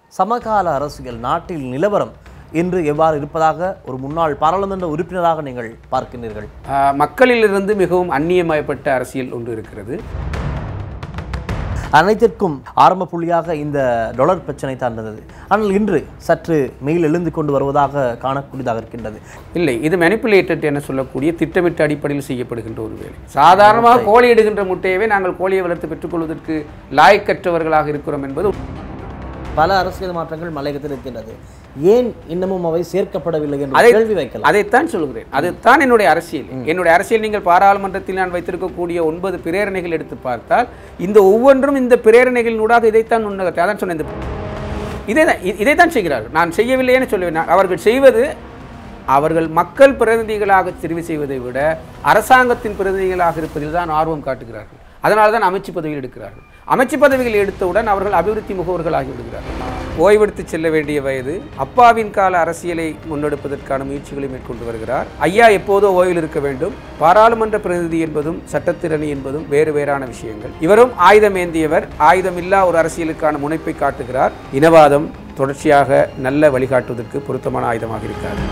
சமகால அரசியல் நாட்டில் நிலவரம் இன்று எவ்வாறு இருப்பதாக ஒரு முன்னாள் பாராளுமன்ற உறுப்பினராக நீங்கள் பார்க்கிறீர்கள்? மக்களிலிருந்து மிகவும் அந்நியமயப்பட்ட அரசியல் ஒன்று இருக்கிறது. அனைத்திற்கும் ஆரம்ப புள்ளியாக இந்த டாலர் பிரச்சனை தான் இருந்தது. ஆனால் இன்று சற்று மேல் எழுந்து கொண்டு வருவதாக காணக்கூடியதாக இருக்கின்றது. இல்லை, இது மேனிப்புலேட்டட் என சொல்லக்கூடிய திட்டமிட்ட அடிப்படையில் செய்யப்படுகின்ற ஒரு வேலை. சாதாரணமாக கோழி இடுகின்ற முட்டையவே நாங்கள் கோழியை வளர்த்து பெற்றுக்கொள்வதற்கு லாயக்கற்றவர்களாக இருக்கிறோம் என்பது பல அரசியல் மாற்றங்கள் மலையகத்தில் இருக்கின்றது. ஏன் இன்னமும் அவை சேர்க்கப்படவில்லை என்று கேள்வி வைக்கலாம். அதைத்தான் சொல்கிறேன். அதுதான் என்னுடைய அரசியல். என்னுடைய அரசியல் நீங்கள் பாராளுமன்றத்தில் நான் வைத்திருக்கக்கூடிய 9 பிரேரணைகள் எடுத்து பார்த்தால் இந்த ஒவ்வொன்றும் இந்த பிரேரணைகளினூடாக இதைத்தான் முன்னகத்தை அதான் சொன்ன இதைத்தான் செய்கிறார்கள். நான் செய்யவில்லைன்னு சொல்லுவேன். அவர்கள் செய்வது அவர்கள் மக்கள் பிரதிநிதிகளாக தெரிவு செய்வதை விட அரசாங்கத்தின் பிரதிநிதிகளாக இருப்பதில் தான் ஆர்வம் காட்டுகிறார்கள். அதனால தான் அமைச்சு பதவிகள் எடுக்கிறார்கள். அமைச்சு பதவிகள் எடுத்தவுடன் அவர்கள் அபிவிருத்தி முகவர்கள் ஆகிவிடுகிறார்கள். ஓய்வெடுத்து செல்ல வேண்டிய வயது, அப்பாவின் கால அரசியலை முன்னெடுப்பதற்கான முயற்சிகளை மேற்கொண்டு வருகிறார். ஐயா எப்போதோ ஓய்வில் இருக்க வேண்டும். பாராளுமன்ற பிரதிநிதி என்பதும் சட்டத்திரணி என்பதும் வேறு வேறான விஷயங்கள். இவரும் ஆயுதம் ஏந்தியவர். ஆயுதமில்லா ஒரு அரசியலுக்கான முனைப்பை காட்டுகிறார். இனவாதம் தொடர்ச்சியாக நல்ல வழிகாட்டுவதற்கு பொருத்தமான ஆயுதமாக இருக்கிறார்.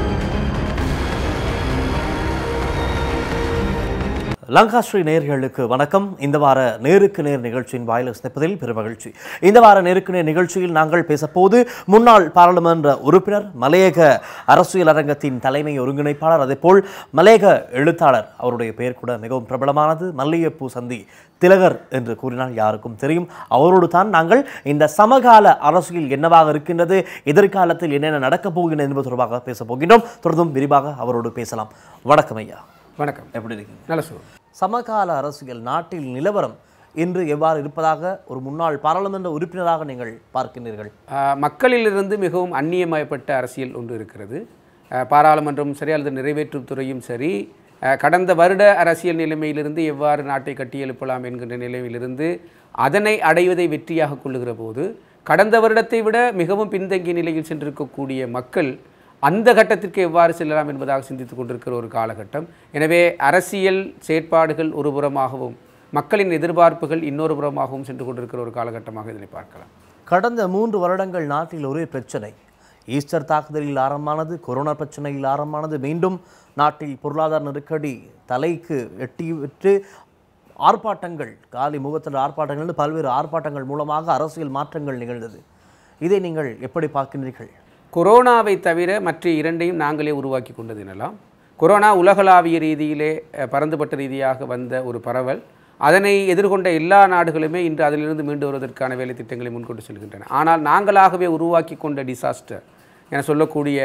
லங்காஸ்ரீ நேயர்களுக்கு வணக்கம். இந்த வார நேருக்கு நேர் நிகழ்ச்சியின் வாயிலை சந்திப்பதில் பெருமகிழ்ச்சி. இந்த வார நேருக்கு நேர் நிகழ்ச்சியில் நாங்கள் பேசப்போது முன்னாள் பாராளுமன்ற உறுப்பினர், மலையக அரசியல் அரங்கத்தின் தலைமை ஒருங்கிணைப்பாளர், அதேபோல் மலையக எழுத்தாளர். அவருடைய பெயர் கூட மிகவும் பிரபலமானது, மல்லியப்பூசந்தி திலகர் என்று கூறினால் யாருக்கும் தெரியும். அவரோடு தான் நாங்கள் இந்த சமகால அரசியல் என்னவாக இருக்கின்றது, எதிர்காலத்தில் என்னென்ன நடக்கப் போகின்றது என்பது தொடர்பாக பேசப் போகின்றோம். தொடர்ந்தும் விரிவாக அவரோடு பேசலாம். வணக்கம் ஐயா. வணக்கம். எப்படி இருக்கீங்க? நல்ல சொல். சமகால அரசியல் நாட்டில் நிலவரம் இன்று எவ்வாறு இருப்பதாக ஒரு முன்னாள் பாராளுமன்ற உறுப்பினராக நீங்கள் பார்க்கிறீர்கள்? மக்களிலிருந்து மிகவும் அந்நியமயப்பட்ட அரசியல் ஒன்று இருக்கிறது. பாராளுமன்றமும் சரி அல்லது நிறைவேற்றும் துறையும் சரி, கடந்த வருட அரசியல் நிலைமையிலிருந்து எவ்வாறு நாட்டை கட்டியெழுப்பலாம் என்கின்ற நிலையிலிருந்து அதனை அடைவதை வெற்றியாக கொள்ளுகிற போது கடந்த வருடத்தை விட மிகவும் பின்தங்கிய நிலையில் சென்றிருக்கக்கூடிய மக்கள் அந்த கட்டத்திற்கு எவ்வாறு செல்லலாம் என்பதாக சிந்தித்துக் கொண்டிருக்கிற ஒரு காலகட்டம். எனவே அரசியல் செயற்பாடுகள் ஒரு புறமாகவும் மக்களின் எதிர்பார்ப்புகள் இன்னொரு புறமாகவும் சென்று கொண்டிருக்கிற ஒரு காலகட்டமாக இதனை பார்க்கலாம். கடந்த 3 வருடங்கள் நாட்டில் ஒரே பிரச்சனை. ஈஸ்டர் தாக்குதலில் ஆரம்பமானது, கொரோனா பிரச்சனையில் ஆரம்பமானது, மீண்டும் நாட்டில் பொருளாதார நெருக்கடி தலைக்கு எட்டிவிட்டு ஆர்ப்பாட்டங்கள், காலி முகத்தில் ஆர்ப்பாட்டங்கள், பல்வேறு ஆர்ப்பாட்டங்கள் மூலமாக அரசியல் மாற்றங்கள் நிகழ்ந்தது. இதை நீங்கள் எப்படி பார்க்கின்றீர்கள்? கொரோனாவை தவிர மற்ற இரண்டையும் நாங்களே உருவாக்கி கொண்டது எனலாம். கொரோனா உலகளாவிய ரீதியிலே பரந்துபட்ட ரீதியாக வந்த ஒரு பரவல். அதனை எதிர்கொண்ட எல்லா நாடுகளுமே இன்று அதிலிருந்து மீண்டு வருவதற்கான வேலை திட்டங்களை முன்கொண்டு செல்கின்றன. ஆனால் நாங்களாகவே உருவாக்கி கொண்ட டிசாஸ்டர் என சொல்லக்கூடிய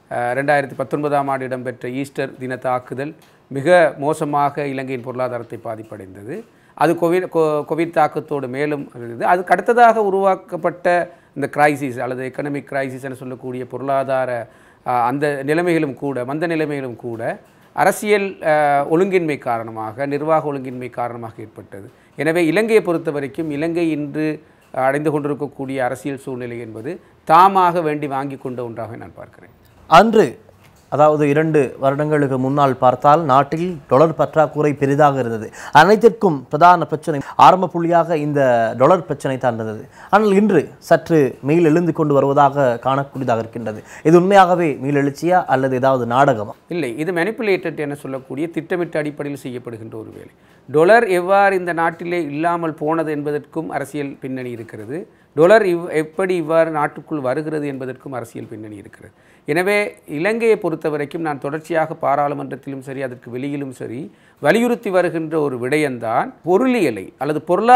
2019ஆம் ஆண்டு இடம்பெற்ற ஈஸ்டர் தின தாக்குதல் மிக மோசமாக இலங்கையின் பொருளாதாரத்தை பாதிப்படைந்தது. அது கோவிட் தாக்கத்தோடு மேலும் இருந்தது. அதுக்கு அடுத்ததாக உருவாக்கப்பட்ட இந்த கிரைசிஸ் அல்லது எக்கனாமிக் கிரைசிஸ் என சொல்லக்கூடிய பொருளாதார அந்த நிலைமைகளும் கூட, மந்த நிலைமைகளும் கூட அரசியல் ஒழுங்கின்மை காரணமாக, நிர்வாக ஒழுங்கின்மை காரணமாக ஏற்பட்டது. எனவே இலங்கையை பொறுத்த வரைக்கும் இலங்கை இன்று அடைந்து கொண்டிருக்கக்கூடிய அரசியல் சூழ்நிலை என்பது தாமாக வேண்டி வாங்கி கொண்ட ஒன்றாக நான் பார்க்கிறேன். அன்று, அதாவது 2 வருடங்களுக்கு முன்னால் பார்த்தால் நாட்டில் டாலர் பற்றாக்குறை பெரிதாக இருந்தது. அனைத்திற்கும் பிரதான பிரச்சனை ஆரம்ப புள்ளியாக இந்த டாலர் பிரச்சனை தான் இருந்தது. ஆனால் இன்று சற்று மேல் எழுந்து கொண்டு வருவதாக காணக்கூடியதாக இருக்கின்றது. இது உண்மையாகவே மீளெழுச்சியா அல்லது ஏதாவது நாடகமா? இல்லை, இது மேனிப்புலேட்டட் என சொல்லக்கூடிய திட்டமிட்ட அடிப்படையில் செய்யப்படுகின்ற ஒரு வேலை. டொலர் எவ்வாறு இந்த நாட்டிலே இல்லாமல் போனது என்பதற்கும் அரசியல் பின்னணி இருக்கிறது. டொலர் எப்படி இவ்வாறு நாட்டுக்குள் வருகிறது என்பதற்கும் அரசியல் பின்னணி இருக்கிறது. எனவே இலங்கையை பொறுத்த வரைக்கும் நான் தொடர்ச்சியாக பாராளுமன்றத்திலும் சரி அதற்கு வெளியிலும் சரி வலியுறுத்தி வருகின்ற ஒரு விடயம்தான், பொருளியலை அல்லது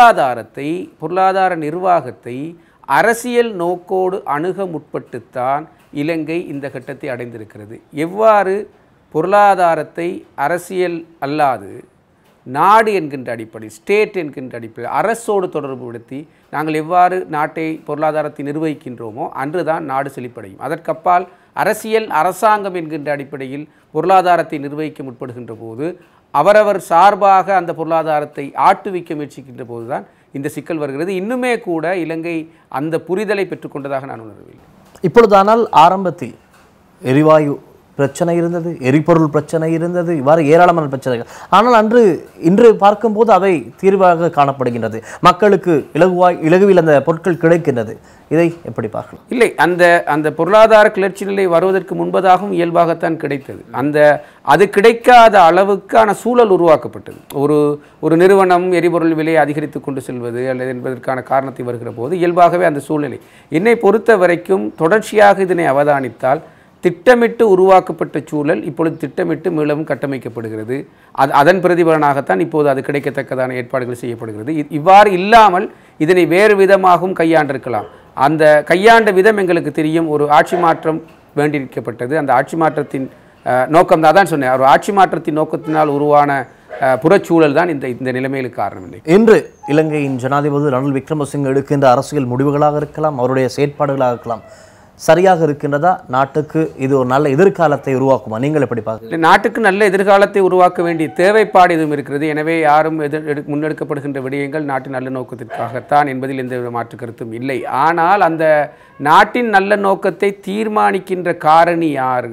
பொருளாதார நிர்வாகத்தை அரசியல் நோக்கோடு அணுக முற்பட்டுத்தான் இலங்கை இந்த கட்டத்தை அடைந்திருக்கிறது. எவ்வாறு பொருளாதாரத்தை அரசியல் அல்லாது நாடு என்கின்ற அடிப்படை, ஸ்டேட் என்கின்ற அடிப்படை, அரசோடு தொடர்புபடுத்தி நாங்கள் எவ்வாறு நாட்டை பொருளாதாரத்தை நிர்வகிக்கின்றோமோ அன்றுதான் நாடு செழிப்படையும். அதற்கப்பால் அரசியல் அரசாங்கம் என்கின்ற அடிப்படையில் பொருளாதாரத்தை நிர்வகிக்க முற்படுகின்ற போது அவரவர் சார்பாக அந்த பொருளாதாரத்தை ஆட்டுவிக்க முயற்சிக்கின்ற போதுதான் இந்த சிக்கல் வருகிறது. இன்னுமே கூட இலங்கை அந்த புரிதலை பெற்றுக்கொண்டதாக நான் உணர்வில்லை. இப்பொழுதானால் ஆரம்பத்தில் எரிவாயு பிரச்சனை இருந்தது, எரிபொருள் பிரச்சனை இருந்தது, இவ்வாறு ஏராளமான பிரச்சனைகள். ஆனால் இன்று பார்க்கும்போது அவை தீர்வாக காணப்படுகின்றது. மக்களுக்கு இலகுவில் அந்த பொருட்கள் கிடைக்கின்றது. இதை எப்படி பார்க்கலாம்? இல்லை, அந்த பொருளாதார கிளர்ச்சி நிலை வருவதற்கு முன்பதாகவும் இயல்பாகத்தான் கிடைத்தது. அது கிடைக்காத அளவுக்கான சூழல் உருவாக்கப்பட்டது. ஒரு நிறுவனம் எரிபொருள் விலையை அதிகரித்து கொண்டு செல்வது அல்லது என்பதற்கான காரணத்தை வருகிற போது இயல்பாகவே அந்த சூழ்நிலை என்னை பொறுத்த வரைக்கும் தொடர்ச்சியாக இதனை அவதானித்தால் திட்டமிட்டு உருவாக்கப்பட்ட சூழல் இப்பொழுது திட்டமிட்டு மீளவும் கட்டமைக்கப்படுகிறது. அதன் பிரதிபலனாகத்தான் இப்போது அது கிடைக்கத்தக்கதான ஏற்பாடுகள் செய்யப்படுகிறது. இவ்வாறு இல்லாமல் இதனை வேறு விதமாகவும் கையாண்டிருக்கலாம். அந்த கையாண்ட விதம் எங்களுக்கு தெரியும். ஒரு ஆட்சி மாற்றம் வேண்டியிருக்கப்பட்டது. அந்த ஆட்சி மாற்றத்தின் நோக்கம் தான் சொன்னேன். ஒரு ஆட்சி மாற்றத்தின் நோக்கத்தினால் உருவான புறச்சூழல் தான் இந்த நிலைமைகளுக்கு காரணம் இல்லை. இன்று இலங்கையின் ஜனாதிபதி ரணில் விக்ரமசிங்கே எடுக்கின்ற அரசியல் முடிவுகளாக இருக்கலாம், அவருடைய செயற்பாடுகளாக இருக்கலாம், சரியாக இருக்கின்றதா? நாட்டுக்கு இது ஒரு நல்ல எதிர்காலத்தை உருவாக்குமா? நீங்கள் எப்படி பார்க்க? நாட்டுக்கு நல்ல எதிர்காலத்தை உருவாக்க வேண்டிய தேவைப்பாடு எதுவும் இருக்கிறது. எனவே யாரும் முன்னெடுக்கப்படுகின்ற விடயங்கள் நாட்டின் நல்ல நோக்கத்திற்காகத்தான் என்பதில் எந்த மாற்று கருத்தும் இல்லை. ஆனால் அந்த நாட்டின் நல்ல நோக்கத்தை தீர்மானிக்கின்ற காரணி யார்,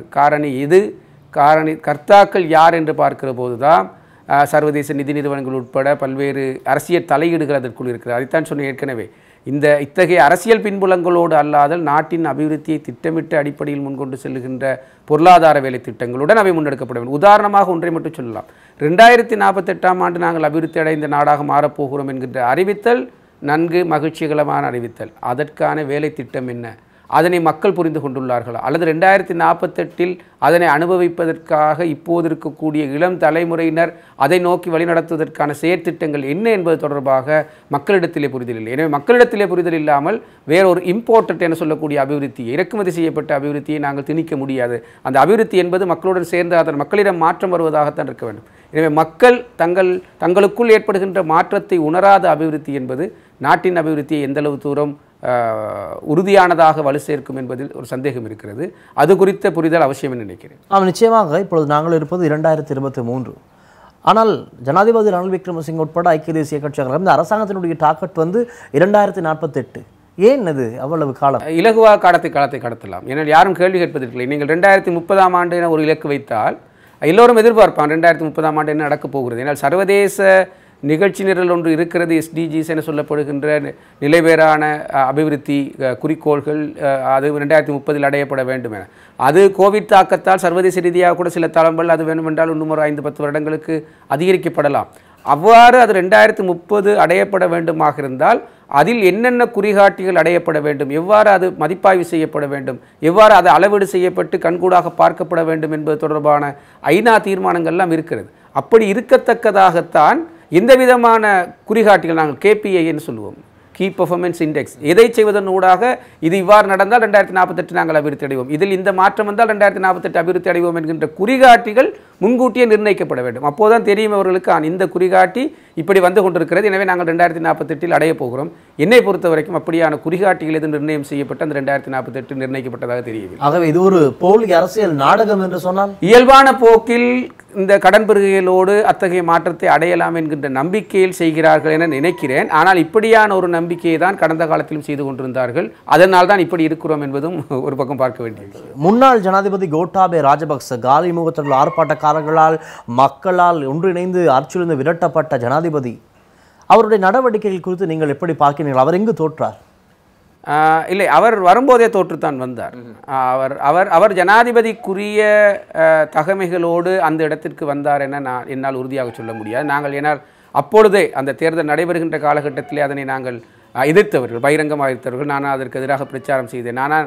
கர்த்தாக்கள் யார் என்று பார்க்கிற போதுதான் சர்வதேச நிதி நிறுவனங்கள் உட்பட பல்வேறு அரசியல் தலையீடுகள் அதற்குள் இருக்கிறது. அதைத்தான் சொன்ன ஏற்கனவே. இத்தகைய அரசியல் பின்புலங்களோடு அல்லாதல் நாட்டின் அபிவிருத்தியை திட்டமிட்ட அடிப்படையில் முன்கொண்டு செல்லுகின்ற பொருளாதார வேலை திட்டங்களுடன் அவை முன்னெடுக்கப்பட வேண்டும். உதாரணமாக ஒன்றை மட்டும் சொல்லலாம். 2048ஆம் ஆண்டு நாங்கள் அபிவிருத்தி அடைந்த நாடாக மாறப்போகிறோம் என்கின்ற அறிவித்தல் நன்கு மகிழ்ச்சிகரமான அறிவித்தல். அதற்கான வேலை திட்டம் என்ன? அதனை மக்கள் புரிந்து கொண்டுள்ளார்களா? அல்லது 2048இல் அதனை அனுபவிப்பதற்காக இப்போது இருக்கக்கூடிய இளம் தலைமுறையினர் அதை நோக்கி வழிநடத்துவதற்கான செயற்திட்டங்கள் என்ன என்பது தொடர்பாக மக்களிடத்திலே புரிதல் இல்லை. எனவே மக்களிடத்திலே புரிதல் இல்லாமல் வேறொரு இம்போர்ட்டட் என சொல்லக்கூடிய அபிவிருத்தி, இறக்குமதி செய்யப்பட்ட அபிவிருத்தியை நாங்கள் திணிக்க முடியாது. அந்த அபிவிருத்தி என்பது மக்களுடன் சேர்ந்து அதன் மக்களிடம் மாற்றம் வருவதாகத்தான் இருக்க வேண்டும். எனவே மக்கள் தங்களுக்குள் ஏற்படுகின்ற மாற்றத்தை உணராத அபிவிருத்தி என்பது நாட்டின் அபிவிருத்தியை எந்தளவு தூரம் உறுதியானதாக வலு சேர்க்கும் என்பதில் ஒரு சந்தேகம் இருக்கிறது. அது குறித்த புரிதல் அவசியம் என்று நினைக்கிறேன். நிச்சயமாக இப்பொழுது நாங்கள் இருப்பது 2023. ஆனால் ஜனாதிபதி ரணில் விக்ரமசிங்கே உட்பட ஐக்கிய தேசிய கட்சிகள் இந்த அரசாங்கத்தினுடைய டார்கெட் 2048. ஏன் அது அவ்வளவு காலம்? இலகுவாக காலத்தை கடத்தலாம். ஏனால் யாரும் கேள்வி கேட்பதற்கில்லை. நீங்கள் 2030ஆம் ஆண்டு என ஒரு இலக்கு வைத்தால் எல்லோரும் எதிர்பார்ப்பான் 2030ஆம் ஆண்டு என்ன நடக்கப் போகிறது. ஏனால் சர்வதேச நிகழ்ச்சி நிரல் ஒன்று இருக்கிறது. SDGs என சொல்லப்படுகின்ற நிலைவேறான அபிவிருத்தி குறிக்கோள்கள், அது 2030இல் அடையப்பட வேண்டும் என. அது கோவிட் தாக்கத்தால் சர்வதேச ரீதியாக கூட சில தளங்கள் அது வேண்டுமென்றால் இன்னும் ஒரு 5-10 வருடங்களுக்கு அதிகரிக்கப்படலாம். அவ்வாறு அது 2030 அடையப்பட வேண்டுமாக இருந்தால் அதில் என்னென்ன குறிகாட்டிகள் அடையப்பட வேண்டும், எவ்வாறு அது மதிப்பாய்வு செய்யப்பட வேண்டும், எவ்வாறு அது அளவீடு செய்யப்பட்டு கண்கூடாக பார்க்கப்பட வேண்டும் என்பது தொடர்பான ஐநா தீர்மானங்கள்லாம் இருக்கிறது. அப்படி இருக்கத்தக்கதாகத்தான் எந்த விதமான குறிகாட்டிகள் நாங்கள் KPI என்று சொல்லுவோம், கீ பெர்ஃபார்மன்ஸ் இண்டெக்ஸ், எதை செய்வதன் ஊடாக இது இவ்வாறு நடந்தால் 2048 நாங்கள் அபிவிருத்தி அடைவோம், இதில் இந்த மாற்றம் வந்தால் 2048 அபிவிருத்தி அடைவோம் என்கின்ற குறிகாட்டிகள் முன்கூட்டியே நிர்ணயிக்கப்பட வேண்டும். அப்போதான் தெரியும் அவர்களுக்கு இந்த குறிகாட்டி இப்படி வந்து கொண்டிருக்கிறது, எனவே நாங்கள் 2048 அடைய போகிறோம். என்னை பொறுத்த வரைக்கும் அப்படியான குறிகாட்டிகள் எது நிர்ணயம் செய்யப்பட்டு அந்த 2048 நிர்ணயிக்கப்பட்டதாக தெரியவில்லை. ஆகவே இது ஒரு போலி அரசியல் நாடகம் என்று சொன்னால் இயல்பான போக்கில் இந்த கடன் பெருகைகளோடு அத்தகைய மாற்றத்தை அடையலாம் என்கின்ற நம்பிக்கையில் செய்கிறார்கள் என நினைக்கிறேன். ஆனால் இப்படியான ஒரு நம்பிக்கையை தான் கடந்த காலத்திலும் செய்து கொண்டிருந்தார்கள். அதனால் தான் இப்படி இருக்கிறோம் என்பதும் ஒரு பக்கம் பார்க்க வேண்டியது. முன்னாள் ஜனாதிபதி கோட்டாபே ராஜபக்ச காலி முகத்தில் ஆர்ப்பாட்டக்காரர்களால் மக்களால் ஒன்றிணைந்து ஆட்சியிலிருந்து விரட்டப்பட்ட ஜனாதிபதி, அவருடைய நடவடிக்கைகள் குறித்து நீங்கள் எப்படி பார்க்கிறீர்கள்? அவர் எங்கு தோற்றார்? இல்லை, அவர் வரும்போதே தோற்றுத்தான் வந்தார். அவர் ஜனாதிபதிக்குரிய தகமைகளோடு அந்த இடத்திற்கு வந்தார் என என்னால் உறுதியாக சொல்ல முடியாது. நாங்கள் ஏனால் அப்பொழுதே அந்த தேர்தல் நடைபெறுகின்ற காலகட்டத்திலே அதனை நாங்கள் எதிர்த்தவர்கள், பகிரங்கமாக எதிர்த்தவர்கள். நான் அதற்கு எதிராக பிரச்சாரம் செய்தேன். ஆனால்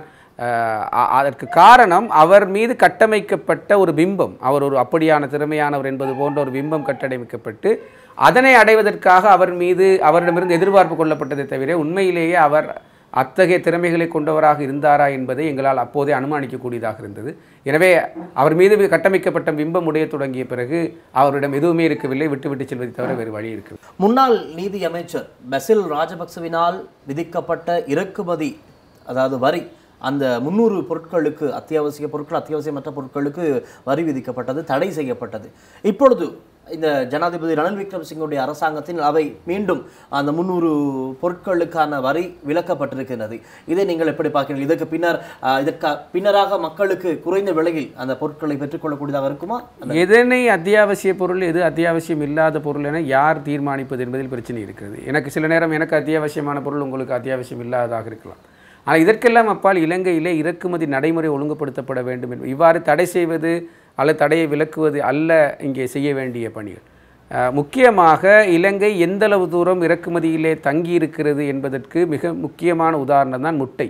அதற்கு காரணம் அவர் மீது கட்டமைக்கப்பட்ட ஒரு பிம்பம், அவர் ஒரு அப்படியான திறமையானவர் என்பது போன்ற ஒரு பிம்பம் கட்டமைக்கப்பட்டு அதனை அடைவதற்காக அவரிடமிருந்து எதிர்பார்ப்பு கொள்ளப்பட்டதை தவிர உண்மையிலேயே அவர் அத்தகைய திறமைகளை கொண்டவராக இருந்தாரா என்பதை எங்களால் அப்போதே அனுமானிக்கக்கூடியதாக இருந்தது. எனவே அவர் மீது கட்டமைக்கப்பட்ட பிம்பம் உடைய தொடங்கிய பிறகு அவரிடம் எதுவுமே இருக்கவில்லை, விட்டு செல்வதை தவிர வேறு வழி இருக்கு. முன்னாள் நீதி அமைச்சர் பசில் ராஜபக்சவினால் விதிக்கப்பட்ட இறக்குமதி, அதாவது வரி, அந்த 300 பொருட்களுக்கு, அத்தியாவசியமற்ற பொருட்களுக்கு வரி விதிக்கப்பட்டது, தடை செய்யப்பட்டது. இப்பொழுது இந்த ஜனாதிபதி ரணில் விக்ரமசிங்கவுடைய அரசாங்கத்தில் அவை மீண்டும் அந்த 300 பொருட்களுக்கான வரி விலக்கப்பட்டிருக்கிறது. இதை நீங்கள் எப்படி பார்க்கிறீர்கள்? இதற்கு பின்னராக மக்களுக்கு குறைந்த விலையில் அந்த பொருட்களை பெற்றுக்கொள்ளக்கூடியதாக இருக்குமா? எதனை அத்தியாவசிய பொருள், எது அத்தியாவசியம் இல்லாத பொருள் என யார் தீர்மானிப்பது என்பதில் பிரச்சனை இருக்கிறது. எனக்கு சில நேரம் எனக்கு அத்தியாவசியமான பொருள் உங்களுக்கு அத்தியாவசியம் இல்லாததாக இருக்கலாம். ஆனால் இதற்கெல்லாம் அப்பால் இலங்கையிலே இறக்குமதி நடைமுறை ஒழுங்குபடுத்தப்பட வேண்டும் என்று இவ்வாறு தடை செய்வது அல்லது தடையை விலக்குவது அல்ல இங்கே செய்ய வேண்டிய பணிகள். முக்கியமாக இலங்கை எந்தளவு தூரம் இறக்குமதியிலே தங்கியிருக்கிறது என்பதற்கு மிக முக்கியமான உதாரணம் தான் முட்டை.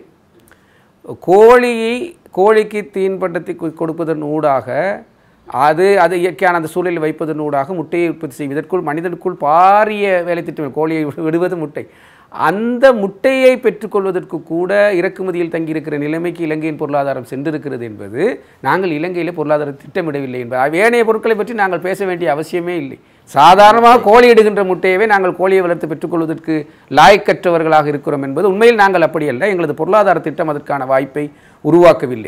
கோழிக்கு தீன்பண்டத்தை கொடுப்பதன் ஊடாக அது இயற்கையான அந்த சூழலில் வைப்பதன் ஊடாக முட்டையை உற்பத்தி செய்யும். இதற்குள் மனிதனுக்குள் பாரிய வேலை திட்டம். கோழியை விடுவது முட்டை. அந்த முட்டையை பெற்றுக்கொள்வதற்கு கூட இறக்குமதியில் தங்கியிருக்கிற நிலைமைக்கு இலங்கையின் பொருளாதாரம் சென்றிருக்கிறது என்பது நாங்கள் இலங்கையில் பொருளாதார திட்டமிடவில்லை என்பது. ஏனைய பொருட்களை பற்றி நாங்கள் பேச வேண்டிய அவசியமே இல்லை. சாதாரணமாக கோழி இடுகின்ற முட்டையவே நாங்கள் கோழியை வளர்த்து பெற்றுக்கொள்வதற்கு லாய்க்கற்றவர்களாக இருக்கிறோம் என்பது உண்மையில் நாங்கள் அப்படி அல்ல. எங்களது பொருளாதார திட்டம் அதற்கான வாய்ப்பை உருவாக்கவில்லை.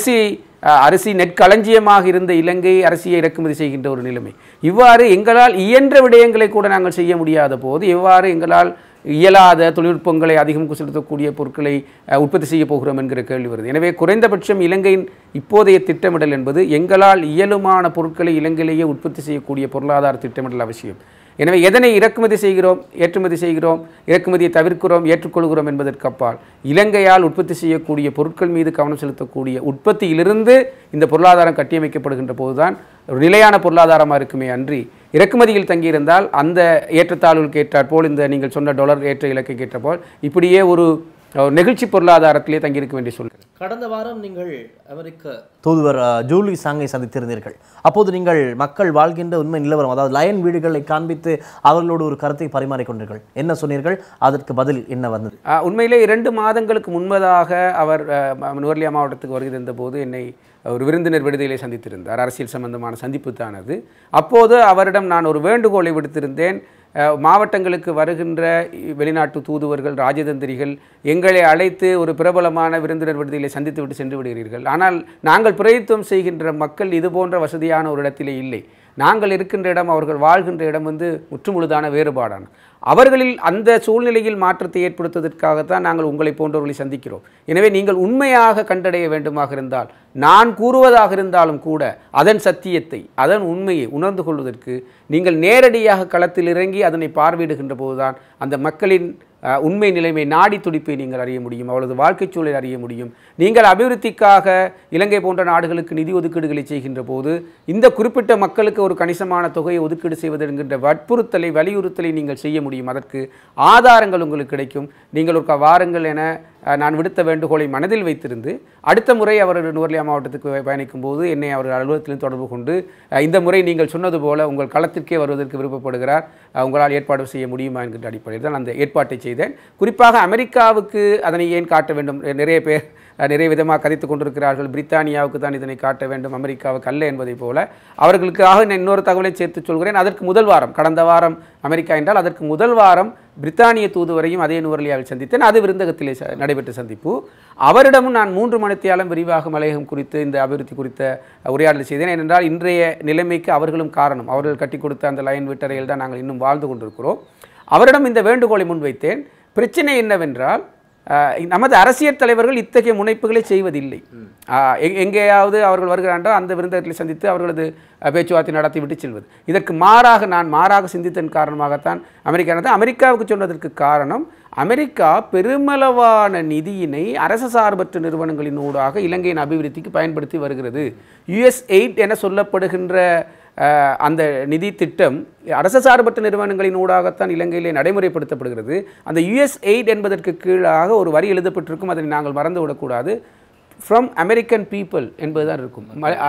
அரிசி நெற்களஞ்சியமாக இருந்த இலங்கை அரிசியை இறக்குமதி செய்கின்ற ஒரு நிலைமை. இவ்வாறு எங்களால் இயன்ற விடயங்களை கூட நாங்கள் செய்ய முடியாத போது எவ்வாறு எங்களால் இயலாத தொழில்நுட்பங்களை அதிகம் செலுத்தக்கூடிய பொருட்களை உற்பத்தி செய்ய போகிறோம் என்கிற கேள்வி வருது. எனவே குறைந்தபட்சம் இலங்கையின் இப்போதைய திட்டமிடல் என்பது எங்களால் இயலுமான பொருட்களை இலங்கையிலேயே உற்பத்தி செய்யக்கூடிய பொருளாதார திட்டமிடல் அவசியம். எனவே எதனை இறக்குமதி செய்கிறோம், ஏற்றுமதி செய்கிறோம், இறக்குமதியை தவிர்க்கிறோம், ஏற்றுக்கொள்கிறோம் என்பதற்கு அப்பால் இலங்கையால் உற்பத்தி செய்யக்கூடிய பொருட்கள் மீது கவனம் செலுத்தக்கூடிய உற்பத்தியிலிருந்து இந்த பொருளாதாரம் கட்டியமைக்கப்படுகின்ற போதுதான் ஒரு நிலையான பொருளாதாரமாக இருக்குமே அன்றி இறக்குமதியில் தங்கியிருந்தால் அந்த ஏற்றத்தாழ்வுக்கு ஏற்றாற்போல் இந்த நீங்கள் சொன்ன டாலர் ஏற்ற இலக்கை ஏற்றப்போல் இப்படியே ஒரு நெகிழ்ச்சி பொருளாதாரத்திலே தங்கியிருக்க வேண்டிய சொல்கிறேன். கடந்த வாரம் நீங்கள் அமெரிக்க தூதுவர் ஜூலி சாங்கை சந்தித்திருந்தீர்கள். அப்போது நீங்கள் மக்கள் வாழ்கின்ற உண்மை நிலவரம், அதாவது லயன் வீடுகளை காண்பித்து அவர்களோடு ஒரு கருத்தை பரிமாறிக்கொண்டீர்கள். என்ன சொன்னீர்கள்? அதற்கு பதில் என்ன வந்தது? உண்மையிலே 2 மாதங்களுக்கு முன்பதாக அவர் நுவர்லியா மாவட்டத்துக்கு வருகின்ற போது என்னை ஒரு விருந்தினர் விடுதியிலே சந்தித்திருந்தார். அரசியல் சம்பந்தமான சந்திப்பு தான் அது. அப்போது அவரிடம் நான் ஒரு வேண்டுகோளை விடுத்திருந்தேன். மாவட்டங்களுக்கு வருகின்ற வெளிநாட்டு தூதுவர்கள், ராஜதந்திரிகள் எங்களை அழைத்து ஒரு பிரபலமான விருந்தினர் விடுதியிலே சந்தித்து விட்டு சென்று விடுகிறீர்கள். ஆனால் நாங்கள் பிரதித்துவம் செய்கின்ற மக்கள் இது போன்ற வசதியான ஒரு இடத்திலே இல்லை. நாங்கள் இருக்கின்ற இடம், அவர்கள் வாழ்கின்ற இடம் முற்றுமுழுதான வேறுபாடான அவர்களில் அந்த சூழ்நிலையில் மாற்றத்தை ஏற்படுத்துவதற்காகத்தான் நாங்கள் உங்களை போன்றவர்களை சந்திக்கிறோம். எனவே நீங்கள் உண்மையாக கண்டடைய வேண்டுமாக இருந்தால், நான் கூறுவதாக இருந்தாலும் கூட அதன் சத்தியத்தை, அதன் உண்மையை உணர்ந்து கொள்வதற்கு நீங்கள் நேரடியாக களத்தில் இறங்கி அதனை பார்வையிடுகின்ற போதுதான் அந்த மக்களின் உண்மை நிலைமை, நாடி துடிப்பை நீங்கள் அறிய முடியும், அவளது வாழ்க்கைச் சூழலை அறிய முடியும். நீங்கள் அபிவிருத்திக்காக இலங்கை போன்ற நாடுகளுக்கு நிதி ஒதுக்கீடுகளை செய்கின்ற போது இந்த குறிப்பிட்ட மக்களுக்கு ஒரு கணிசமான தொகையை ஒதுக்கீடு செய்வது என்கின்ற வற்புறுத்தலை, வலியுறுத்தலை நீங்கள் செய்ய முடியும். அதற்கு ஆதாரங்கள் உங்களுக்கு கிடைக்கும். நீங்கள் ஒரு வாருங்கள் என நான் விடுத்த வேண்டுகோளை மனதில் வைத்திருந்து அடுத்த முறை அவர் நுவர்லியா மாவட்டத்துக்கு பயணிக்கும் போது என்னை அவர் அலுவலகத்திலும் தொடர்பு கொண்டு இந்த முறை நீங்கள் சொன்னது போல உங்கள் களத்திற்கே வருவதற்கு விருப்பப்படுகிறார், உங்களால் ஏற்பாடு செய்ய முடியுமா என்கின்ற அடிப்படையில் தான் அந்த ஏற்பாட்டை செய்தேன். குறிப்பாக அமெரிக்காவுக்கு அதனை ஏன் காட்ட வேண்டும்? நிறைய பேர் நிறைய விதமாக கதைத்து கொண்டிருக்கிறார்கள். பிரித்தானியாவுக்கு தான் இதனை காட்ட வேண்டும், அமெரிக்காவுக்கு அல்ல என்பதை போல. அவர்களுக்காக நான் இன்னொரு தகவலை சேர்த்து சொல்கிறேன். அதற்கு முதல் வாரம், கடந்த வாரம் அமெரிக்கா என்றால் அதற்கு முதல் வாரம் பிரித்தானிய தூதுவரையும் அதே நுவர்லியாவில் சந்தித்தேன். அது விருந்தகத்திலே நடைபெற்ற சந்திப்பு. அவரிடமும் நான் 3 மணித்தியாலம் விரிவாக மலையகம் குறித்து, இந்த அபிவிருத்தி குறித்த உரையாடல் செய்தேன். ஏனென்றால் இன்றைய நிலைமைக்கு அவர்களும் காரணம். அவர்கள் கட்டி கொடுத்த அந்த லயன் வீட்டறையில் தான் நாங்கள் இன்னும் வாழ்ந்து கொண்டிருக்கிறோம். அவரிடம் இந்த வேண்டுகோளை முன்வைத்தேன். பிரச்சனை என்னவென்றால், நமது அரசியல் தலைவர்கள் இத்தகைய முனைப்புகளை செய்வதில்லை. எங்கேயாவது அவர்கள் வருகிறார்கள், அந்த விருந்தகத்தில் சந்தித்து அவர்களது பேச்சுவார்த்தை நடத்தி விட்டு செல்வது. இதற்கு நான் மாறாக சிந்தித்தன் காரணமாகத்தான் அமெரிக்காவுக்கு சொன்னதற்கு காரணம், அமெரிக்கா பெருமளவான நிதியினை அரசு சார்பற்ற நிறுவனங்களின் ஊடாக இலங்கையின் அபிவிருத்திக்கு பயன்படுத்தி வருகிறது. USAID என சொல்லப்படுகின்ற அந்த நிதி திட்டம் அரசு சார்பற்ற நிறுவனங்களின் ஊடாகத்தான் இலங்கையிலே நடைமுறைப்படுத்தப்படுகிறது. அந்த USAID என்பதற்கு கீழாக ஒரு வரி எழுதப்பட்டிருக்கும், அதனை நாங்கள் மறந்துவிடக்கூடாது. ஃப்ரம் அமெரிக்கன் பீப்புள் என்பதுதான் இருக்கும்.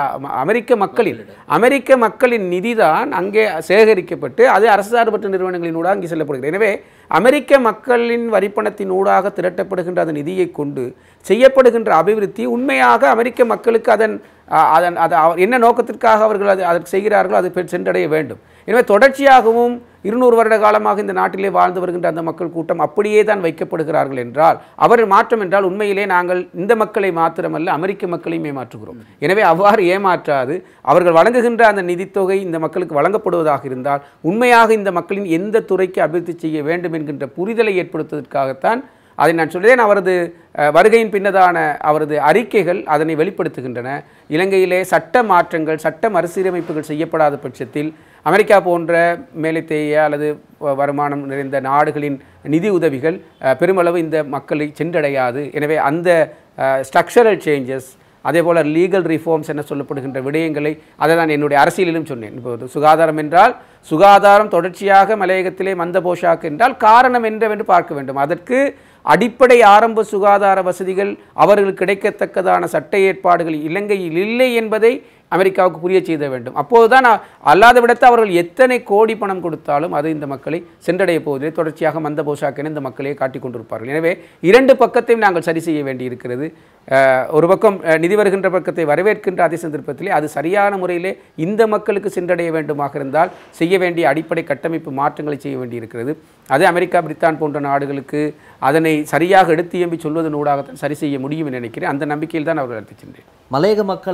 அமெரிக்க மக்களின் நிதி தான் அங்கே சேகரிக்கப்பட்டு அது அரசு சார்பற்ற நிறுவனங்களின் ஊடாக அங்கே செல்லப்படுகிறது. எனவே அமெரிக்க மக்களின் வரிப்பணத்தின் ஊடாக திரட்டப்படுகின்ற அந்த நிதியை கொண்டு செய்யப்படுகின்ற அபிவிருத்தி உண்மையாக அமெரிக்க மக்களுக்கு அதன் என்ன நோக்கத்திற்காக அவர்கள் அதற்கு செய்கிறார்களோ அது சென்றடைய வேண்டும். எனவே தொடர்ச்சியாகவும் 200 வருட காலமாக இந்த நாட்டிலே வாழ்ந்து வருகின்ற அந்த மக்கள் கூட்டம் அப்படியே தான் வைக்கப்படுகிறார்கள் என்றால் அவர் மாற்றம் என்றால் உண்மையிலே நாங்கள் இந்த மக்களை மாத்திரமல்ல அமெரிக்க மக்களையும் ஏமாற்றுகிறோம். எனவே அவ்வாறு ஏமாற்றாது அவர்கள் வழங்குகின்ற அந்த நிதித்தொகை இந்த மக்களுக்கு வழங்கப்படுவதாக இருந்தால் உண்மையாக இந்த மக்களின் எந்த துறைக்கு அபிவிருத்தி செய்ய வேண்டும் என்கின்ற புரிதலை ஏற்படுத்துவதற்காகத்தான் அதை நான் சொல்கிறேன். அவரது வருகையின் பின்னதான அவரது அறிக்கைகள் அதனை வெளிப்படுத்துகின்றன. இலங்கையிலே சட்ட மாற்றங்கள் சட்ட மறுசீரமைப்புகள் செய்யப்படாத பட்சத்தில் அமெரிக்கா போன்ற மேலைத்தேய அல்லது வருமானம் நிறைந்த நாடுகளின் நிதி உதவிகள் பெருமளவு இந்த மக்களை சென்றடையாது. எனவே அந்த ஸ்ட்ரக்சரல் சேஞ்சஸ் அதே போல் லீகல் ரிஃபார்ம்ஸ் என சொல்லப்படுகின்ற விடயங்களை அதை நான் என்னுடைய அரசியலிலும் சொன்னேன். இப்போது சுகாதாரம் என்றால் சுகாதாரம் தொடர்ச்சியாக மலையகத்திலே மந்த போஷாக்கு என்றால் காரணம் என்னவென்று பார்க்க வேண்டும். அதற்கு அடிப்படை ஆரம்ப சுகாதார வசதிகள் அவர்களுக்கு கிடைக்கத்தக்கதான சட்ட ஏற்பாடுகள் இலங்கையில் இல்லை என்பதை அமெரிக்காவுக்கு புரிய செய்த வேண்டும். அப்போதுதான் அல்லாத விடத்து அவர்கள் எத்தனை கோடி பணம் கொடுத்தாலும் அது இந்த மக்களை சென்றடைய போவதில்லை. தொடர்ச்சியாக மந்த போஷாக்கென இந்த மக்களையே காட்டிக் கொண்டிருப்பார்கள். எனவே இரண்டு பக்கத்தையும் நாங்கள் சரி செய்ய வேண்டியிருக்கிறது. ஒரு பக்கம் நிதி வருகின்ற பக்கத்தை வரவேற்கின்ற அதே சந்தர்ப்பத்திலே அது சரியான முறையிலே இந்த மக்களுக்கு சென்றடைய வேண்டுமாக இருந்தால் செய்ய வேண்டிய அடிப்படை கட்டமைப்பு மாற்றங்களை செய்ய வேண்டியிருக்கிறது. அது அமெரிக்கா பிரித்தான் போன்ற நாடுகளுக்கு அதனை சரியாக எடுத்து எம்பி சொல்வதனூடாகத்தான் சரி செய்ய முடியும் என்று நினைக்கிறேன். அந்த நம்பிக்கையில் தான் அவர்கள் எடுத்துச் சென்றேன். மலையக மக்கள்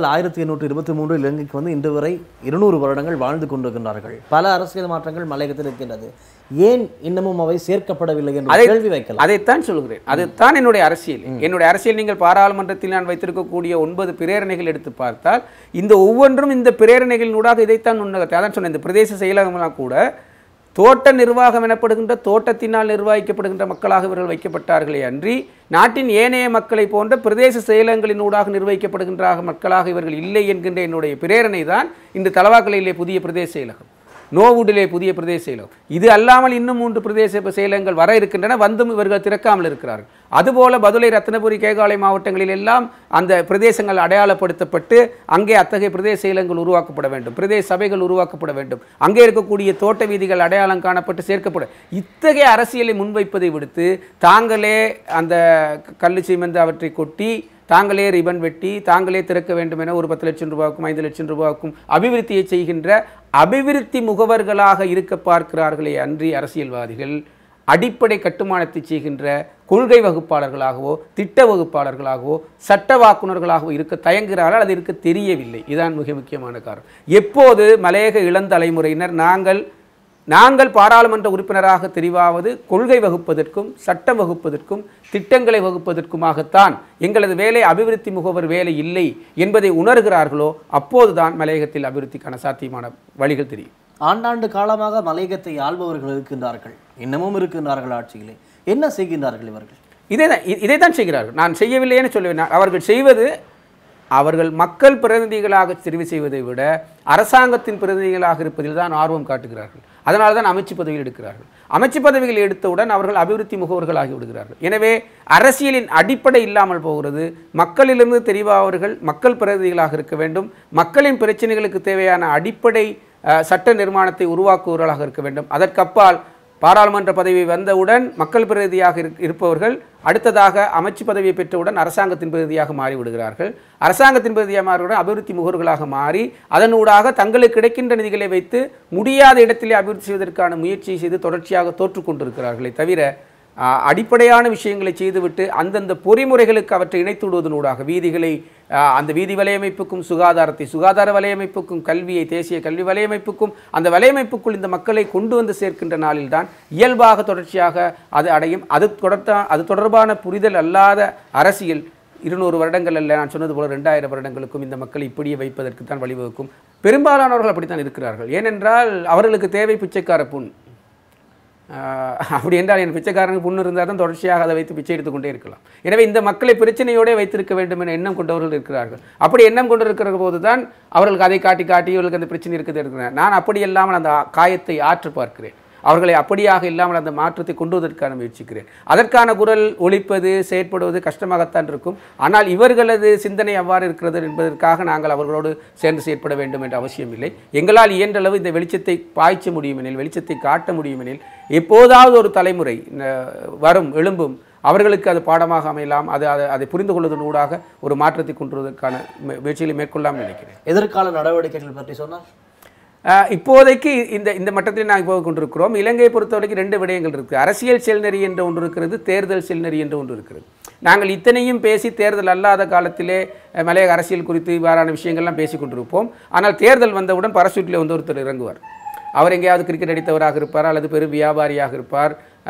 1823 இலங்கைக்கு வந்து இன்று வரை 200 வருடங்கள் வாழ்ந்து கொண்டிருக்கின்றார்கள். பல அரசியல் மாற்றங்கள் மலையகத்தில் இருக்கின்றது. ஏன் இன்னமும் அவை சேர்க்கப்படவில்லை என்று கேள்வி வைக்கலாம். அதைத்தான் சொல்கிறேன். அதுதான் என்னுடைய அரசியல். என்னுடைய அரசியல் நீங்கள் பாராளுமன்றத்தில் நான் வைத்திருக்கக்கூடிய 9 பிரேரணைகள் எடுத்து பார்த்தால் இந்த ஒவ்வொன்றும் இந்த பிரேரணைகளினூடாக இதைத்தான் முன்னகத்தை அதான் சொன்னேன். இந்த பிரதேச செயலகமெல்லாம் கூட தோட்ட நிர்வாகம் எனப்படுகின்ற தோட்டத்தினால் நிர்வகிக்கப்படுகின்ற மக்களாக இவர்கள் வைக்கப்பட்டார்களே அன்றி நாட்டின் ஏனைய மக்களை போன்ற பிரதேச செயலகங்களினூடாக நிர்வகிக்கப்படுகின்ற மக்களாக இவர்கள் இல்லை என்கின்ற என்னுடைய பிரேரணை தான் இந்த தலவாக்கலையிலே புதிய பிரதேச செயலகம், நோவுடிலே புதிய பிரதேச செயலகம், இது அல்லாமல் இன்னும் 3 பிரதேச செயலகங்கள் வர இருக்கின்றன. வந்தும் இவர்கள் திறக்காமல் இருக்கிறார்கள். அதுபோல பதுளை, ரத்தினபுரி, கேகாலை மாவட்டங்களில் எல்லாம் அந்த பிரதேசங்கள் அடையாளப்படுத்தப்பட்டு அங்கே அத்தகைய பிரதேச செயலகங்கள் உருவாக்கப்பட வேண்டும், பிரதேச சபைகள் உருவாக்கப்பட வேண்டும், அங்கே இருக்கக்கூடிய தோட்ட வீதிகள் அடையாளம் காணப்பட்டு சேர்க்கப்பட இத்தகைய அரசியலை முன்வைப்பதை விடுத்து தாங்களே அந்த கல்லு சீமெந்து அவற்றை கொட்டி தாங்களே ரிபன் வெட்டி தாங்களே திறக்க வேண்டும் என ஒரு 10 லட்சம் ரூபாய்க்கும் 5 லட்சம் ரூபாய்க்கும் அபிவிருத்தியை செய்கின்ற அபிவிருத்தி முகவர்களாக இருக்க பார்க்கிறார்களே அன்றி அரசியல்வாதிகள் அடிப்படை கட்டுமானத்தை செய்கின்ற கொள்கை வகுப்பாளர்களாகவோ திட்ட வகுப்பாளர்களாகவோ சட்ட வாக்குனர்களாகவோ இருக்க தயங்குகிறார்கள். அது இருக்க தெரியவில்லை. இதுதான் மிக முக்கியமான காரணம். எப்போது மலையக இளந்தலைமுறையினர் நாங்கள் பாராளுமன்ற உறுப்பினராக தெரிவாவது கொள்கை வகுப்பதற்கும் சட்டம் வகுப்பதற்கும் திட்டங்களை வகுப்பதற்குமாகத்தான், எங்களது வேலை அபிவிருத்தி முகவர் வேலை இல்லை என்பதை உணர்கிறார்களோ அப்போதுதான் மலையகத்தில் அபிவிருத்திக்கான சாத்தியமான வழிகள் தெரியும். ஆண்டாண்டு காலமாக மலையகத்தை ஆள்பவர்கள் இருக்கின்றார்கள், இன்னமும் இருக்கின்றார்கள் ஆட்சியிலே. என்ன செய்கின்றார்கள் இவர்கள்? இதைத்தான் செய்கிறார்கள். நான் செய்யவில்லைன்னு சொல்லுவேன். அவர்கள் செய்வது அவர்கள் மக்கள் பிரதிநிதிகளாக தெரிவு செய்வதை விட அரசாங்கத்தின் பிரதிநிதிகளாக இருப்பதில் தான் ஆர்வம் காட்டுகிறார்கள். அதனால தான் அமைச்சு பதவிகள் எடுக்கிறார்கள். அமைச்சு பதவிகள் எடுத்தவுடன் அவர்கள் அபிவிருத்தி முகவர்களாகி விடுகிறார்கள். எனவே அரசியலின் அடிப்படை இல்லாமல் போகிறது. மக்களிலிருந்து தெரிவாதவர்கள் மக்கள் பிரதிநிதிகளாக இருக்க வேண்டும். மக்களின் பிரச்சனைகளுக்கு தேவையான அடிப்படை சட்ட நிர்மாணத்தை உருவாக்குவவர்களாக இருக்க வேண்டும். அதற்கப்பால் பாராளுமன்ற பதவி வந்தவுடன் மக்கள் பிரதிநிதியாக இருப்பவர்கள் அடுத்ததாக அமைச்சு பதவியை பெற்றவுடன் அரசாங்கத்தின் பிரதிநிதியாக மாறிவிடுகிறார்கள். அரசாங்கத்தின் பிரதிநிதியாக மாறிவிட அபிவிருத்தி முகவர்களாக மாறி அதனூடாக தங்களுக்கு கிடைக்கின்ற நிதிகளை வைத்து முடியாத இடத்திலே அபிவிருத்தி செய்வதற்கான முயற்சியை செய்து தொடர்ச்சியாக தோற்றுக்கொண்டிருக்கிறார்களே தவிர அடிப்படையான விஷயங்களை செய்துவிட்டு அந்தந்த பொறிமுறைகளுக்கு அவற்றை இணைத்து விடுவதனூடாக வீதிகளை அந்த வீதி வலையமைப்புக்கும் சுகாதார வலையமைப்புக்கும் கல்வியை தேசிய கல்வி வலையமைப்புக்கும் அந்த வலையமைப்புக்குள் இந்த மக்களை கொண்டு வந்து சேர்க்கின்ற நாளில்தான் இயல்பாக தொடர்ச்சியாக அது அடையும். அது தொடர்பான புரிதல் அல்லாத அரசியல் 200 வருடங்கள் அல்ல, நான் சொன்னது போல 2000 வருடங்களுக்கும் இந்த மக்களை இப்படியே வைப்பதற்கு தான் வழிவகுக்கும். பெரும்பாலானவர்கள் அப்படித்தான் இருக்கிறார்கள். ஏனென்றால் அவர்களுக்கு தேவை பிச்சைக்கார புண். அப்படி என்றால் என் பிச்சைக்காரனுக்கு புண்ணு இருந்தால் தான் தொடர்ச்சியாக அதை வைத்து பிச்சை எடுத்துக்கொண்டே இருக்கலாம். எனவே இந்த மக்களை பிரச்சனையோடு வைத்திருக்க வேண்டும் என எண்ணம் கொண்டவர்கள் இருக்கிறார்கள். அப்படி எண்ணம் கொண்டிருக்கிற போது தான் அவர்களுக்கு அதை காட்டி இவர்களுக்கு அந்த பிரச்சனை இருக்கிறார். நான் அப்படி இல்லாமல் அந்த காயத்தை ஆற்ற பார்க்கிறேன். அவர்களை அப்படியாக இல்லாமல் அந்த மாற்றத்தை கொண்டு வருவதற்கான முயற்சிக்கிறேன். அதற்கான குரல் ஒலிப்பது செயற்படுவது கஷ்டமாகத்தான் இருக்கும். ஆனால் இவர்களது சிந்தனை அவ்வாறு இருக்கிறது என்பதற்காக நாங்கள் அவர்களோடு சேர்ந்து செயற்பட வேண்டும் என்ற அவசியம் இல்லை. எங்களால் இயன்றளவு இந்த வெளிச்சத்தை பாய்ச்ச முடியுமெனில், வெளிச்சத்தை காட்ட முடியுமெனில், எப்போதாவது ஒரு தலைமுறை வரும் எழும்பும் அவர்களுக்கு அது பாடமாக அமையலாம். அதை புரிந்து கொள்வதனூடாக ஒரு மாற்றத்தை கொண்டு வருவதற்கான முயற்சிகளை மேற்கொள்ளாமல் நினைக்கிறேன். எதிர்கால நடவடிக்கைகள் பற்றி சொன்னால் இப்போதைக்கு இந்த மட்டத்தில் நாங்கள் போய் கொண்டிருக்கிறோம். இலங்கையை பொறுத்தவரைக்கும் 2 விடயங்கள் இருக்குது. அரசியல் செல்நெறி என்ற ஒன்று இருக்கிறது, தேர்தல் செல்நெறி என்ற ஒன்று இருக்கிறது. நாங்கள் இத்தனையும் பேசி தேர்தல் அல்லாத காலத்திலே மலையக அரசியல் குறித்து இவ்வாறான விஷயங்கள்லாம் பேசி கொண்டிருப்போம். ஆனால் தேர்தல் வந்தவுடன் பரசூட்டில் வந்து ஒருத்தர் இறங்குவார். அவர் எங்கேயாவது கிரிக்கெட் அடித்தவராக இருப்பார், அல்லது பெரும் வியாபாரியாக இருப்பார்,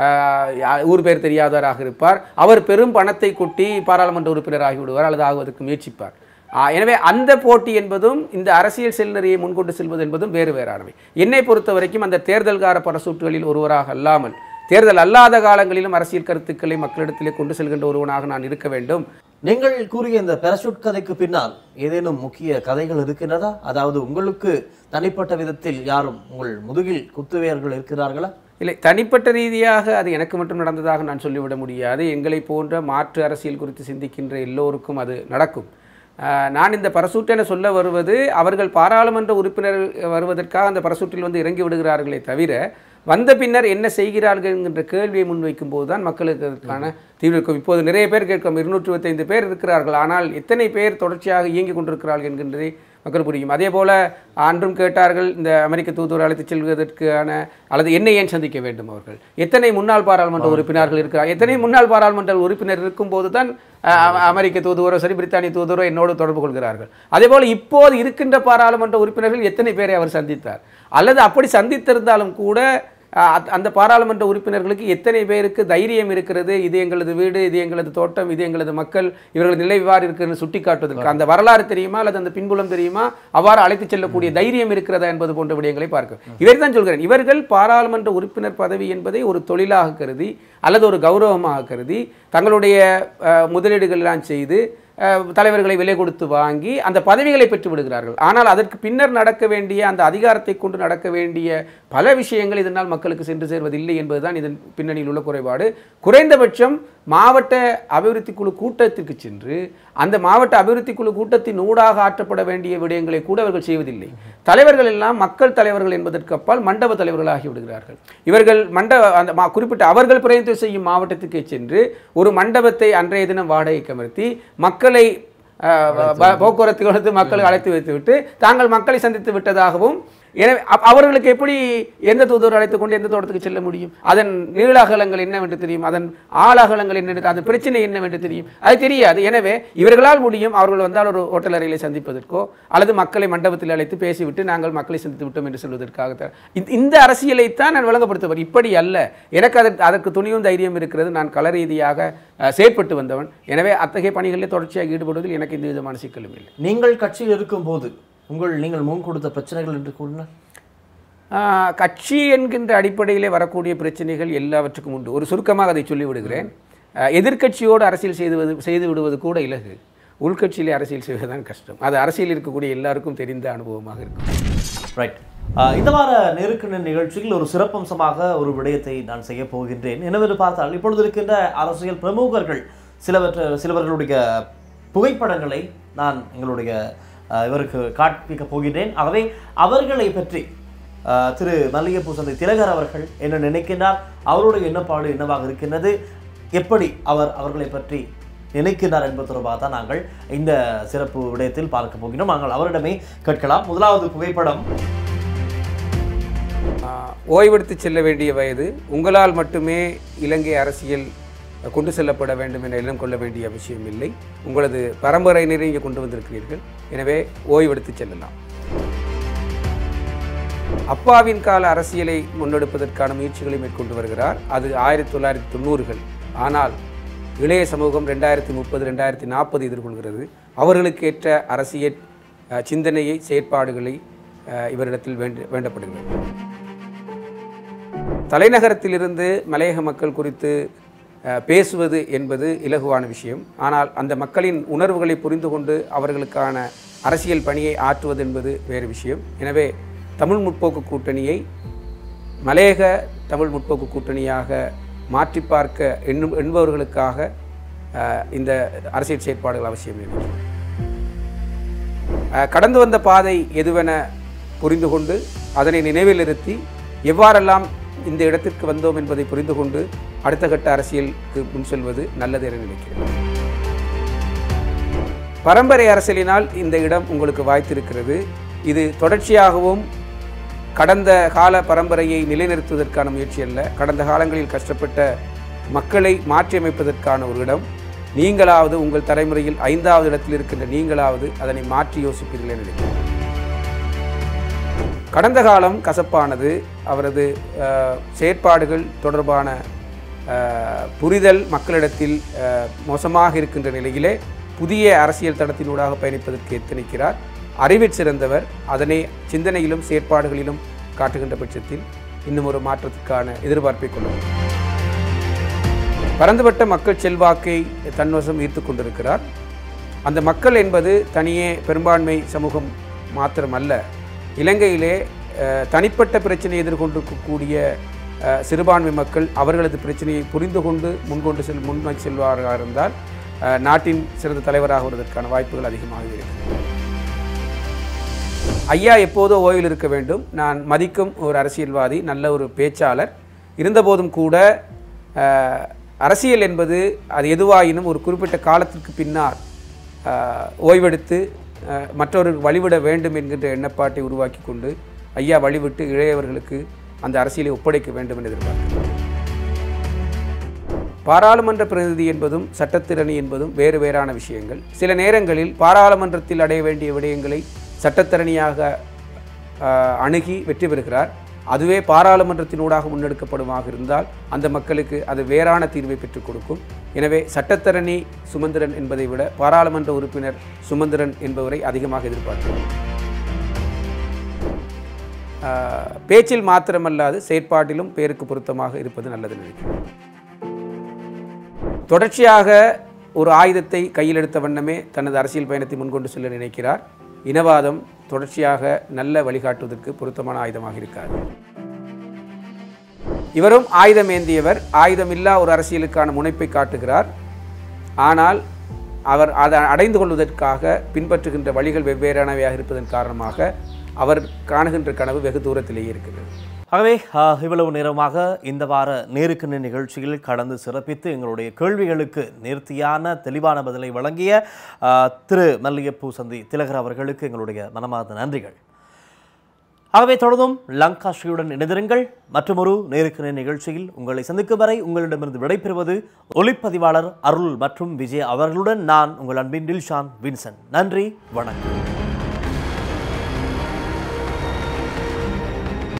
ஊர் பேர் தெரியாதவராக இருப்பார். அவர் பெரும் பணத்தை கொட்டி பாராளுமன்ற உறுப்பினர் ஆகிவிடுவார் அல்லது ஆகுவதற்கு முயற்சிப்பார். எனவே அந்த போட்டி என்பதும் இந்த அரசியல் செல்நெறியை முன்கொண்டு செல்வது என்பதும் வேறானவை. என்னை பொறுத்த வரைக்கும் அந்த தேர்தல்கார பரசூட்டுகளில் ஒருவராக அல்லாமல் தேர்தல் அல்லாத காலங்களிலும் அரசியல் கருத்துக்களை மக்களிடத்திலே கொண்டு செல்கின்ற ஒருவனாக நான் இருக்க வேண்டும். நீங்கள் கூறிய இந்த பேராசூட் கதைக்கு பின்னால் ஏதேனும் முக்கிய கதைகள் இருக்கின்றதா? அதாவது உங்களுக்கு தனிப்பட்ட விதத்தில் யாரும் உங்கள் முதுகில் குத்துவேர்கள் இருக்கிறார்களா? இல்லை, தனிப்பட்ட ரீதியாக அது எனக்கு மட்டும் நடந்ததாக நான் சொல்லிவிட முடியாது. எங்களை போன்ற மாற்று அரசியல் குறித்து சிந்திக்கின்ற எல்லோருக்கும் அது நடக்கும். நான் இந்த பரசூட் என சொல்ல வருவது, அவர்கள் பாராளுமன்ற உறுப்பினர் வருவதற்காக அந்த பரசூட்டில் வந்து இறங்கி விடுகிறார்களே தவிர, வந்த பின்னர் என்ன செய்கிறார்கள் என்கின்ற கேள்வியை முன்வைக்கும் போது தான் மக்களுக்கு அதற்கான தீர்வு இருக்கும். இப்போது நிறைய பேர் கேட்கும், 225 பேர் இருக்கிறார்கள், ஆனால் எத்தனை பேர் தொடர்ச்சியாக இயங்கிக் கொண்டிருக்கிறார்கள் என்கின்றதை மக்கள் புரியும். அதே போல் அன்றும் கேட்டார்கள், இந்த அமெரிக்க தூதுவர் அழைத்து செல்வதற்கான அல்லது என்னை ஏன் சந்திக்க வேண்டும், அவர்கள் எத்தனை முன்னாள் பாராளுமன்ற உறுப்பினர்கள் இருக்கிறார், எத்தனை முன்னாள் பாராளுமன்ற உறுப்பினர் இருக்கும்போது தான் அமெரிக்க தூதுவரோ சரி பிரித்தானிய தூதுவரோ என்னோடு தொடர்பு கொள்கிறார்கள். அதேபோல் இப்போது இருக்கின்ற பாராளுமன்ற உறுப்பினர்கள் எத்தனை பேரை அவர் சந்தித்தார், அல்லது அப்படி சந்தித்திருந்தாலும் கூட அந்த பாராளுமன்ற உறுப்பினர்களுக்கு எத்தனை பேருக்கு தைரியம் இருக்கிறது, இது எங்களது வீடு, இது எங்களது தோட்டம், இது எங்களது மக்கள், இவர்களது நிலை இவ்வாறு இருக்கிறது சுட்டி காட்டுவதற்கு அந்த வரலாறு தெரியுமா அல்லது அந்த பின்புலம் தெரியுமா, அவ்வாறு அழைத்து செல்லக்கூடிய தைரியம் இருக்கிறதா என்பது போன்ற விடயங்களை பார்க்க இவர் தான் சொல்கிறேன். இவர்கள் பாராளுமன்ற உறுப்பினர் பதவி என்பதை ஒரு தொழிலாக கருதி அல்லது ஒரு கௌரவமாக கருதி தங்களுடைய முதலீடுகள் எல்லாம் செய்து தலைவர்களை விலை கொடுத்து வாங்கி அந்த பதவிகளை பெற்று விடுகிறார்கள். ஆனால் அதற்கு பின்னர் நடக்க வேண்டிய அந்த அதிகாரத்தை கொண்டு நடக்க வேண்டிய பல விஷயங்கள் இதனால் மக்களுக்கு சென்று சேர்வதில்லை என்பதுதான் இதன் பின்னணியில் உள்ள குறைபாடு. குறைந்தபட்சம் மாவட்ட அபிவிருத்தி குழு கூட்டத்திற்கு சென்று அந்த மாவட்ட அபிவிருத்தி குழு கூட்டத்தின் ஊடாக ஆற்றப்பட வேண்டிய விடயங்களை கூட அவர்கள் செய்வதில்லை. தலைவர்கள் எல்லாம் மக்கள் தலைவர்கள் என்பதற்கு அப்பால் மண்டப தலைவர்களாகி விடுகிறார்கள். இவர்கள் அந்த குறிப்பிட்ட அவர்கள் பிரதிநிதித்துவம் செய்யும் மாவட்டத்துக்கு சென்று ஒரு மண்டபத்தை அன்றைய தினம் வாடகைக்கு அமர்த்தி மக்களை போக்குவரத்து கொடுத்து மக்களை அழைத்து வைத்துவிட்டு தாங்கள் மக்களை சந்தித்து விட்டதாகவும், எனவே அவர்களுக்கு எப்படி எந்த தூதுவர் அழைத்துக் கொண்டு எந்த தோட்டத்துக்கு செல்ல முடியும், அதன் நீளகலங்கள் என்னவென்று தெரியும், அதன் ஆழகலங்கள் என்ன, அதன் பிரச்சனை என்னவென்று தெரியும், அது தெரியாது. எனவே இவர்களால் முடியும், அவர்கள் வந்தால் ஒரு ஹோட்டல் அறையிலே சந்திப்பதற்கோ அல்லது மக்களை மண்டபத்தில் அழைத்து பேசிவிட்டு நாங்கள் மக்களை சந்தித்து விட்டோம் என்று சொல்வதற்காக இந்த அரசியலைத்தான் நான் விளங்கப்படுத்துவேன். இப்படி அல்ல, எனக்கு அதற்கு துணியும் தைரியம் இருக்கிறது. நான் கள ரீதியாக செயற்பட்டு வந்தவன். எனவே அத்தகைய பணிகளில் தொடர்ச்சியாக ஈடுபடுவதில் எனக்கு எந்த விதமான சிக்கலும் இல்லை. நீங்கள் கட்சியில் இருக்கும்போது நீங்கள் முன் கொடுத்த பிரச்சனைகள் என்று கூறினார். கட்சி என்கின்ற அடிப்படையிலே வரக்கூடிய பிரச்சனைகள் எல்லாவற்றுக்கும் உண்டு. ஒரு சுருக்கமாக அதை சொல்லிவிடுகிறேன். எதிர்க்கட்சியோடு அரசியல் செய்து விடுவது கூட இலகு, உள்கட்சியிலே அரசியல் செய்வதுதான் கஷ்டம். அது அரசியல் இருக்கக்கூடிய எல்லாருக்கும் தெரிந்த அனுபவமாக இருக்கும். ரைட். இந்த வார நேருக்கு நிகழ்ச்சியில் ஒரு சிறப்பம்சமாக ஒரு விடயத்தை நான் செய்ய போகின்றேன். என்னவென்று பார்த்தால், இப்பொழுது இருக்கின்ற அரசியல் பிரமுகர்கள் சிலவர்களுடைய புகைப்படங்களை நான் எங்களுடைய இவருக்கு காண்பிக்க போகின்றேன். ஆகவே அவர்களை பற்றி திரு மல்லியப்புசந்தி திலகர் அவர்கள் என்ன நினைக்கின்றார், அவருடைய எண்ணப்பாடு என்னவாக இருக்கின்றது, எப்படி அவர்களை பற்றி நினைக்கின்றார் என்பது தொடர்பாக தான் நாங்கள் இந்த சிறப்பு விடயத்தில் பார்க்க போகிறோம். நாங்கள் அவரிடமே கேட்கலாம். முதலாவது புகைப்படம். ஓய்வெடுத்து செல்ல வேண்டிய வயது, உங்களால் மட்டுமே இலங்கை அரசியல் கொண்டு செல்லப்பட வேண்டும் என எண்ணம் கொள்ள வேண்டிய அவசியம் இல்லை. உங்களது பரம்பரையினரை இங்கே கொண்டு வந்திருக்கிறீர்கள், எனவே ஓய்வெடுத்து செல்லலாம். அப்பாவின் கால அரசியலை முன்னெடுப்பதற்கான முயற்சிகளை மேற்கொண்டு வருகிறார். அது 1990கள். ஆனால் இளைய சமூகம் 2030, 2040 எதிர்கொள்கிறது. அவர்களுக்கேற்ற அரசியல் சிந்தனையை, செயற்பாடுகளை இவரிடத்தில் வேண்டப்படுகிறது. தலைநகரத்திலிருந்து மலையக மக்கள் குறித்து பேசுவது என்பது இலகுவான விஷயம். ஆனால் அந்த மக்களின் உணர்வுகளை புரிந்து கொண்டு அவர்களுக்கான அரசியல் பணியை ஆற்றுவது என்பது வேறு விஷயம். எனவே தமிழ் முற்போக்கு கூட்டணியை மலையக தமிழ் முற்போக்கு கூட்டணியாக மாற்றி பார்க்க எண்பவர்களுக்காக இந்த அரசியல் செயற்பாடுகள் அவசியம் இல்லை. கடந்து வந்த பாதை எதுவென புரிந்து கொண்டு அதனை நினைவில் நிறுத்தி எவ்வாறெல்லாம் இந்த இடத்திற்கு வந்தோம் என்பதை புரிந்து கொண்டு அடுத்த கட்ட அரசியலுக்கு முன் செல்வது நல்லது என நினைக்கிறேன். பரம்பரை அரசியலினால் இந்த இடம் உங்களுக்கு வாய்த்திருக்கிறது. இது தொடர்ச்சியாகவும் கடந்த கால பரம்பரையை நிலைநிறுத்துவதற்கான முயற்சி அல்ல, கடந்த காலங்களில் கஷ்டப்பட்ட மக்களை மாற்றியமைப்பதற்கான ஒரு இடம். நீங்களாவது உங்கள் தலைமுறையில் 5வது இடத்தில் இருக்கின்ற நீங்களாவது அதனை மாற்றி யோசிப்பீர்கள் என்று நினைக்கிறேன். கடந்த காலம் கசப்பானது. அவரது செயற்பாடுகள் தொடர்பான புரிதல் மக்களிடத்தில் மோசமாக இருக்கின்ற நிலையிலே புதிய அரசியல் தடத்தினூடாக பயணிப்பதற்கு எத்தனிக்கிறார். அறிவில் சிறந்தவர். அதனை சிந்தனையிலும் செயற்பாடுகளிலும் காட்டுகின்ற பட்சத்தில் இன்னும் ஒரு மாற்றத்துக்கான எதிர்பார்ப்பை கொள்ளும். பரந்துபட்ட மக்கள் செல்வாக்கை தன்வசம் ஈர்த்து கொண்டிருக்கிறார். அந்த மக்கள் என்பது தனியே பெரும்பான்மை சமூகம் மாத்திரமல்ல. இலங்கையிலே தனிப்பட்ட பிரச்சனையை எதிர்கொண்டிருக்கக்கூடிய சிறுபான்மை மக்கள் அவர்களது பிரச்சனையை புரிந்து கொண்டு முன்னோக்கி செல்வாராக இருந்தால் நாட்டின் சிறந்த தலைவராக வருவதற்கான வாய்ப்புகள் அதிகமாக இருக்கிறது. ஐயா எப்போதோ ஓய்வில் இருக்க வேண்டும். நான் மதிக்கும் ஒரு அரசியல்வாதி, நல்ல ஒரு பேச்சாளர். இருந்தபோதும் கூட அரசியல் என்பது அது எதுவாயினும் ஒரு குறிப்பிட்ட காலத்திற்கு பின்னால் ஓய்வெடுத்து மற்றொரு வழிவிட வேண்டும் என்கின்ற எண்ணப்பாட்டை உருவாக்கி கொண்டு ஐயா வழிவிட்டு இளையவர்களுக்கு அந்த அரசியலை ஒப்படைக்க வேண்டும் என்று எதிர்பார்க்கிறேன். பாராளுமன்ற பிரதிநிதி என்பதும் சட்டத்திரணி என்பதும் வேறு வேறான விஷயங்கள். சில நேரங்களில் பாராளுமன்றத்தில் அடைய வேண்டிய விடயங்களை சட்டத்திறனியாக அணுகி வெற்றி பெறுகிறார். அதுவே பாராளுமன்றத்தினூடாக முன்னெடுக்கப்படுமாக இருந்தால் அந்த மக்களுக்கு அது வேறான தீர்வை பெற்றுக் கொடுக்கும். எனவே சட்டத்தரணி சுமந்திரன் என்பதை விட பாராளுமன்ற உறுப்பினர் சுமந்திரன் என்பவரை அதிகமாக எதிர்பார்க்கிறோம். பேச்சில் மாத்திரமல்லாது செயற்பாட்டிலும் பேருக்கு பொருத்தமாக இருப்பது நல்லது நினைக்கிறேன். தொடர்ச்சியாக ஒரு ஆயுதத்தை கையில் எடுத்த வண்ணமே தனது அரசியல் பயணத்தை முன்கொண்டு செல்ல நினைக்கிறார். இனவாதம் தொடர்ச்சியாக நல்ல வழிகாட்டுவதற்கு பொருத்தமான ஆயுதமாக இருக்காது. இவரும் ஆயுதம் ஏந்தியவர். ஆயுதமில்லா ஒரு அரசியலுக்கான முனைப்பை காட்டுகிறார். ஆனால் அவர் அதை அடைந்து கொள்வதற்காக பின்பற்றுகின்ற வழிகள் வெவ்வேறானவையாக இருப்பதன் காரணமாக அவர் காணுகின்ற கனவு வெகு தூரத்திலேயே இருக்கிறது. ஆகவே இவ்வளவு நேரமாக இந்த வார நேருக்கு நேர் நிகழ்ச்சியில் கடந்து சிறப்பித்து எங்களுடைய கேள்விகளுக்கு நேர்த்தியான தெளிவான பதிலை வழங்கிய திரு மல்லியப்பூசந்தி திலகர் அவர்களுக்கு எங்களுடைய மனமார்ந்த நன்றிகள். ஆகவே தொடர்ந்தும் லங்காஸ்ரீயுடன் இணைந்திருங்கள். மற்றொரு நேருக்கு நேர் நிகழ்ச்சியில் உங்களை சந்திக்கும் வரை உங்களிடமிருந்து விடைபெறுவது ஒளிப்பதிவாளர் அருள் மற்றும் விஜய் அவர்களுடன் நான் உங்கள் அன்பின் டில்ஷான் வின்சன். நன்றி, வணக்கம்.